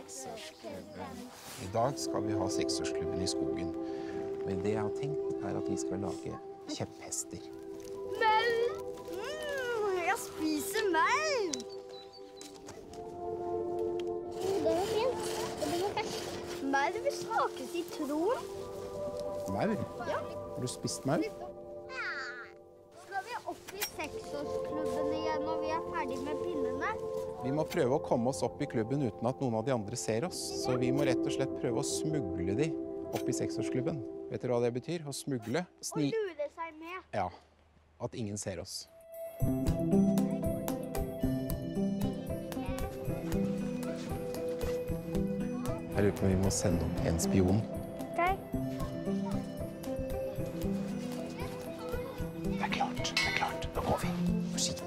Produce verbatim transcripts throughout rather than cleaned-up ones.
seksårsklubben. I dag skal vi ha seksårsklubben i skogen. Men det jeg har tenkt er at vi skal lage kjepphester. Maur! Mm, jeg spiser maur! Det var fint. Det blir ferskt. Maur vil smake sitron. Maur? Ja. Har du spist maur? Skal vi opp i seksårsklubben igjen når vi er ferdig med pinnene? Vi må prøve å komme oss opp i klubben uten at noen av de andre ser oss. Så vi må rett og slett prøve å smugle de opp i seksårsklubben. Vet dere hva det betyr? Å smugle? Sni... Og lure seg med. Ja. At ingen ser oss. Jeg lurer på om vi må sende opp en spion. Ok. Det er klart, det er klart. Nå går vi. Forsiktig.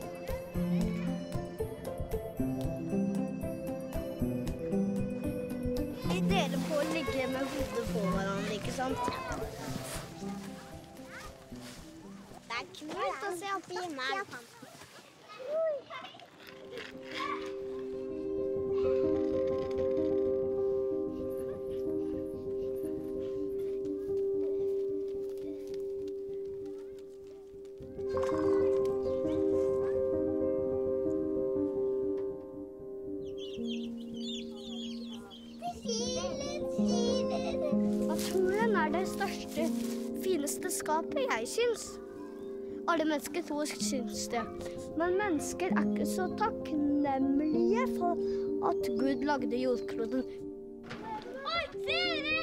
Vi deler på å ligge med hodet på hverandre, ikke sant? Det er kult å se opp i himmelen. Naturen er det største, fineste skapet, jeg syns. Alle mennesker tror syns det. Men mennesker er ikke så takknemlige for at Gud lagde jordkloden. Oi, dere!